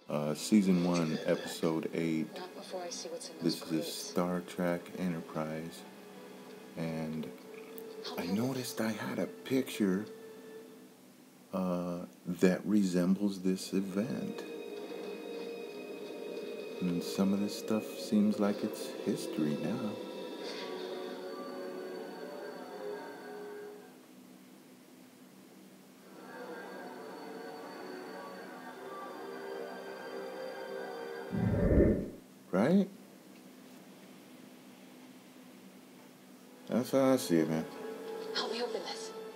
Season 1, Episode 8. Not before I see what's in those This is crates. Star Trek Enterprise. And I noticed I had a picture that resembles this event. And some of this stuff seems like it's history now. Right? That's how I see it, man. Help me open this.